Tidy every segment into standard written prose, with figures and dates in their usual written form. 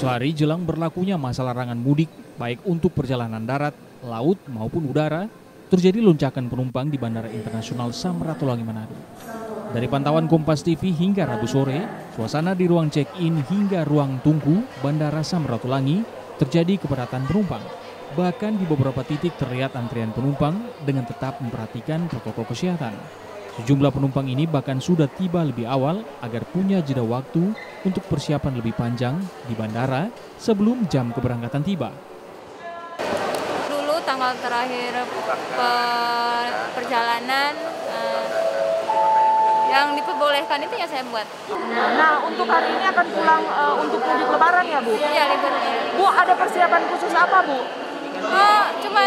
Sehari jelang berlakunya masa larangan mudik, baik untuk perjalanan darat, laut maupun udara, terjadi lonjakan penumpang di Bandara Internasional Samratulangi Manado. Dari pantauan Kompas TV hingga Rabu sore, suasana di ruang check-in hingga ruang tunggu Bandara Samratulangi terjadi kepadatan penumpang. Bahkan di beberapa titik terlihat antrian penumpang dengan tetap memperhatikan protokol kesehatan. Sejumlah penumpang ini bahkan sudah tiba lebih awal agar punya jeda waktu untuk persiapan lebih panjang di bandara sebelum jam keberangkatan tiba. Dulu tanggal terakhir perjalanan yang diperbolehkan itu ya saya buat. Nah, untuk hari ini akan pulang untuk mudik lebaran ya, Bu? Iya, liburnya. Bu, ada persiapan khusus apa, Bu? Cuman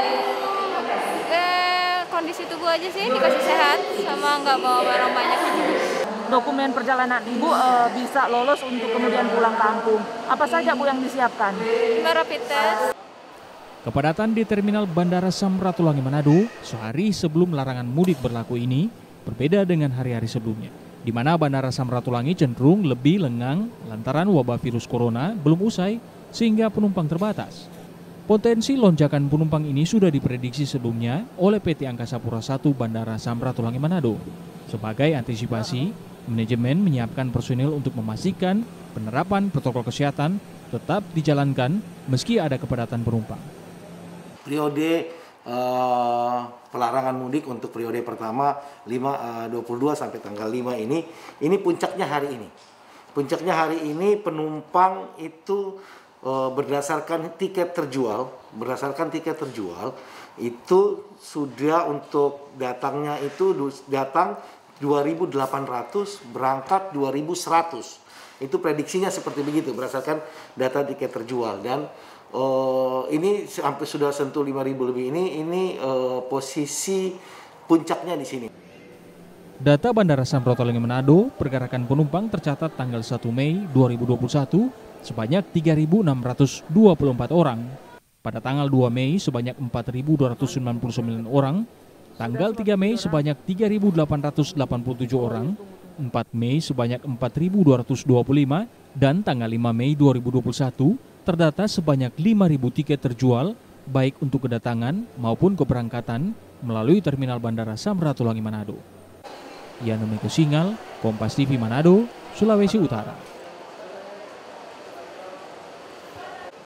kondisi tubuh aja sih, dikasih sehat sama nggak bawa barang banyak. Dokumen perjalanan Ibu bisa lolos untuk kemudian pulang kampung. Apa saja, Bu, yang disiapkan? Rapid test. Kepadatan di Terminal Bandara Samratulangi Manado sehari sebelum larangan mudik berlaku ini berbeda dengan hari-hari sebelumnya, di mana Bandara Samratulangi cenderung lebih lengang lantaran wabah virus corona belum usai sehingga penumpang terbatas. Potensi lonjakan penumpang ini sudah diprediksi sebelumnya oleh PT Angkasa Pura I Bandara Samratulangi Manado. Sebagai antisipasi, manajemen menyiapkan personil untuk memastikan penerapan protokol kesehatan tetap dijalankan meski ada kepadatan penumpang. Periode pelarangan mudik untuk periode pertama 22 sampai tanggal 5 ini puncaknya hari ini. Puncaknya hari ini penumpang itu berdasarkan tiket terjual itu sudah untuk datangnya itu datang 2.800, berangkat 2.100. Itu prediksinya seperti begitu berdasarkan data tiket terjual, dan ini sampai sudah sentuh 5.000 lebih. Ini posisi puncaknya di sini. Data Bandara Samratulangi Manado, pergerakan penumpang tercatat tanggal 1 Mei 2021 sebanyak 3.624 orang. Pada tanggal 2 Mei sebanyak 4.299 orang, tanggal 3 Mei sebanyak 3.887 orang, 4 Mei sebanyak 4.225, dan tanggal 5 Mei 2021 terdata sebanyak 5.000 tiket terjual baik untuk kedatangan maupun keberangkatan melalui Terminal Bandara Samratulangi Manado. Yanume Kesingal, Kompas TV Manado, Sulawesi Utara.